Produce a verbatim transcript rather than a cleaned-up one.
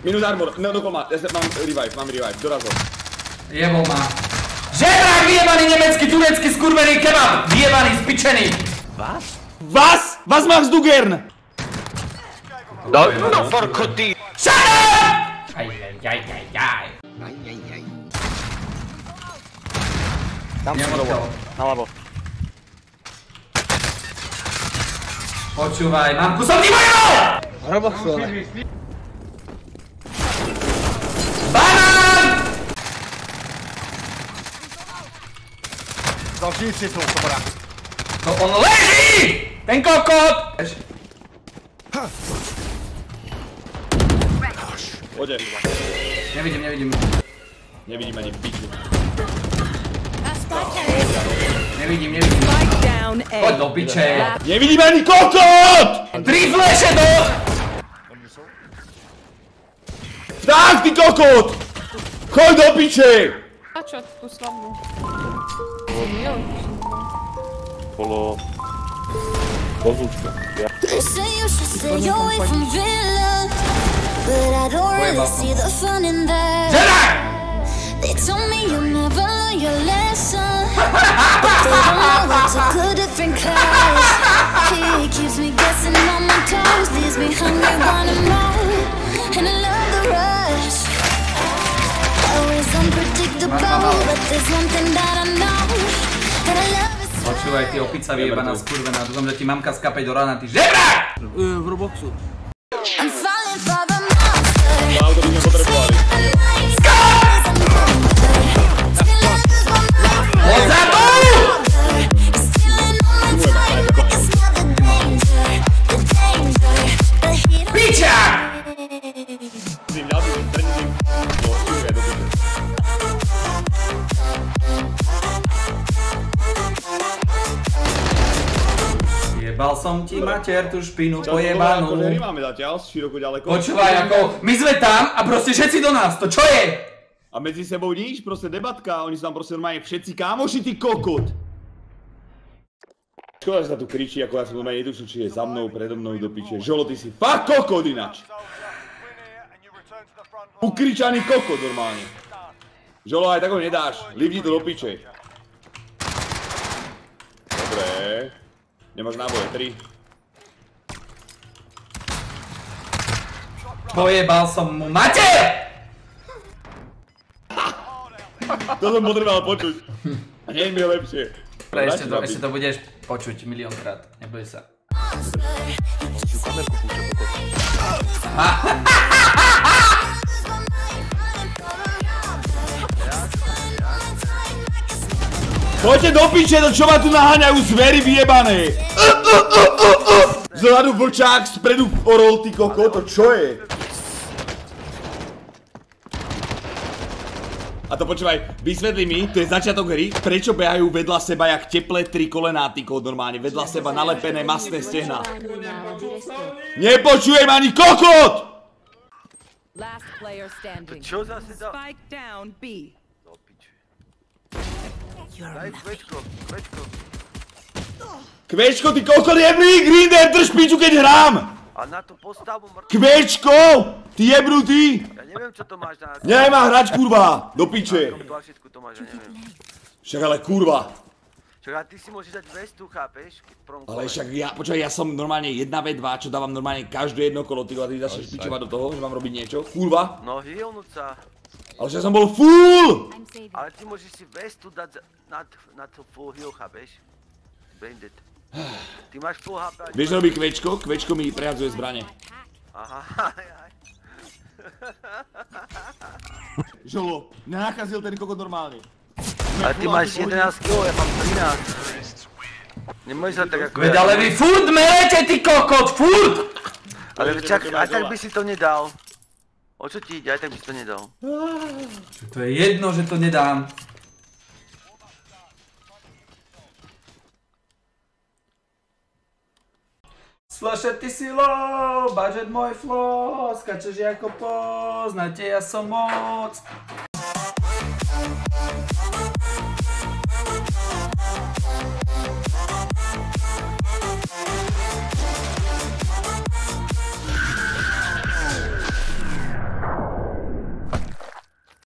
Minus armor, no dokol má, ja mám revive, mám revive, dorazil. Jebol má. Žebrák vyjebaný nemecký, turecký, skurvený kebab! Vyjebaný, spičený! Was? Was? Was machst du gern? No, no for koty! Shut up! Aj, aj, aj, aj, aj. Aj, aj, aj. Tam sú dovo, naľavo. Počúvaj, mám kusom vývojov! Hroboxu, ale. Banán! Další si sú, sobora. No on leží! Ten kokot! Pôjde. Nevidím, nevidím. Nevidím ani piču. Nevidím, nevidím. Poď do piče. Nevidím ani kokot! Tri fleše do... Tak, ty kokot! Choď do piče! A čo tú slabú? Bolo... Pozúčka. They say you should stay away from villains, but I don't really see the fun in that. Žebrák! They told me you never learn your lesson, but they don't know it's a good different class. He keeps me guessing on my toes, leaves me hungry, wanting more, and I love the rush. Always unpredictable, but there's one thing that I know, that I love is. Počúvaj, ty opica vyjebaná, skurvená, dúfam, že ti mamka skape do rána, ty žebrák! V Roboxu. I'm falling for the monster. Auto by sme potrebovali. Odzadu! Piča! Tým ľadú, trendím. No, čuj, do piče. Jebal som ti mater, tú špinu Čo, pojebanú. akože nemáme zatiaľ, široko ďaleko. Počúvaj, ako, my sme tam a proste všetci do nás, to čo je? A medzi sebou nič, proste debatka, oni sú tam proste normálne všetci kámoši, ty kokot! Škoda, že sa tu kričí, ako ja som normálne netučil, či je za mnou, predo mnou, do piče. Žolo, ty si fakt kokot inač! Ukričaný kokot normálne. Žolo, aj tak ho nedáš, livni to do piče. Dobre. Nemáš náboje, tri. Pojebal som mu mater! To som potreboval počuť. Nie mi je lepšie. Ešte to, ešte to budeš počuť miliónkrát, neboj sa. Poďte do piče, to čo ma tu naháňajú zvery vyjebané. Zhľadu vlčák, spredu orol, ty koko, to čo je? A to počúvaj, vysvetli mi, to je začiatok hry, prečo behajú vedľa seba jak teplé tri kolená, ty koko, normálne, vedľa seba nalepené masné stehná. Nepočujem ani kokot! Čo zase dal? Do piče. Daj kvečko, kvečko. Kvečko, ty kokot jebný, Grinder, drž piču, keď hrám! A na tú postavu mŕtvu. Kvečko! Ty jebnutý! Ja neviem, čo to máš na... Nemá hrať, kurva! Do piče! Na tom tlačítku to máš, ja neviem. Však ale kurva! Čak, a ty si môžeš dať vestu, chápeš? Ale však ja, počkaj, ja som normálne jedna vé dva, čo dávam normálne každé jedno kolo, ty a ty začneš pičovať do toho, že mám robiť niečo. Kurva! No healnúť sa. Ale však som bol full! Ale ty môžeš si vestu dať na to full heal, chápeš? Bandit. Ty máš full há pé. Vieš, čo robí kvečko? Kvečko mi prehadzuje zbrane. Aha, aj, aj. Žolo, nenakazil ten kokot normálne. Ale ty máš jedenásť kilogramov, ja mám trinásť. Nemôžeš sa tak ako... Veď ale vy furt melete, ty kokot, furt! Ale čak, aj tak by si to nedal. O čo ti ide, aj tak by si to nedal. To je jedno, že to nedám. Slaše ty si low, budget môj flow, skačeš ako poznáte, ja som moc.